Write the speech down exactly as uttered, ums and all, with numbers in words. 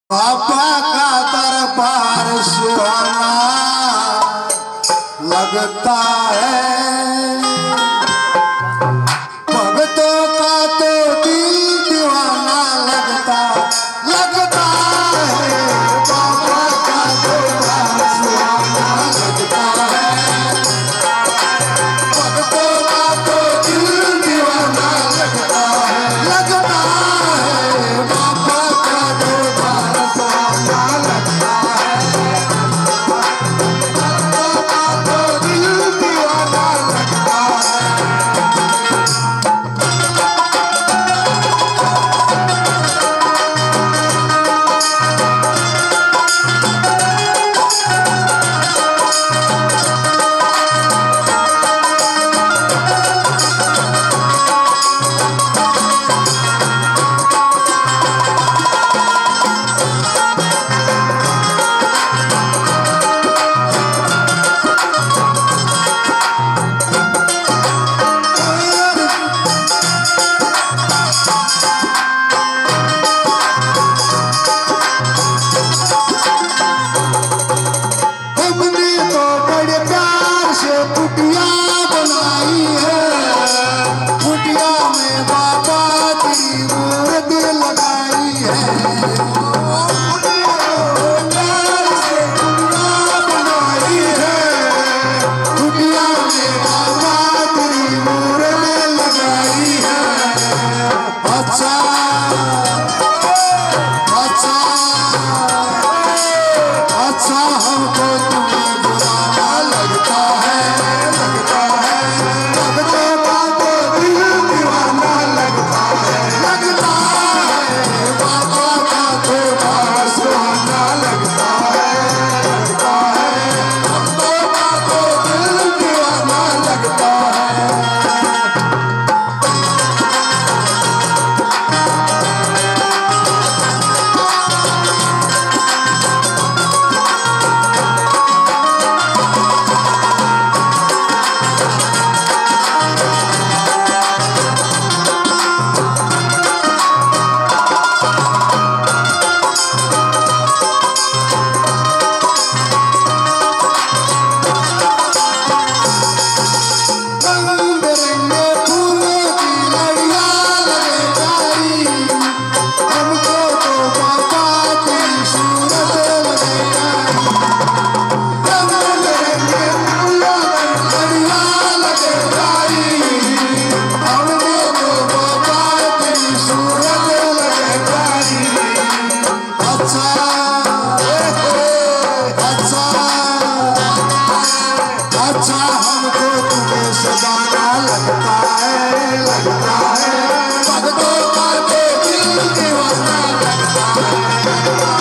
बाबा का दरबार सुहाना लगता है, भक्तों का तो दिल दीवाना लगता लगता है। बाबा का दरबार सुहाना लगता है, भक्तों का तो दिल दीवाना लगता है लगता है। बाबा का दरबार सुहाना लगता है, भक्तों का तो दिल दीवाना लगता है। हमने तो बड़े प्यार से कुटिया बनाई है, कुटिया में बाबा तेरी मूर्त लगाई है। कुटिया तो प्यार से कुटिया बनाई है, कुटिया में बाबा तेरी मूर्त लगाई है। अच्छा अच्छा अच्छा हमको तुम्हें बुरा लगता है लगता है, भक्तों का तो दिल दीवाना लगता है लगता है। बाबा का तो दरबार सुहाना लगता है लगता है, भक्तों का तो दिल दीवाना लगता है। रंग बिरंगे फूलों की लड़ियां लगे प्यारी, हमको तो बाबा तेरी सूरत लगे प्यारी। रंग बिरंगे फूलों की लड़ियां लगे प्यारी, हमको तो बाबा तेरी सूरत लगे प्यारी। अच्छा अच्छा अच्छा हमको तुम्हें सजाना लगता है लगता है, भक्तों का तो दिल दीवाना लगता है।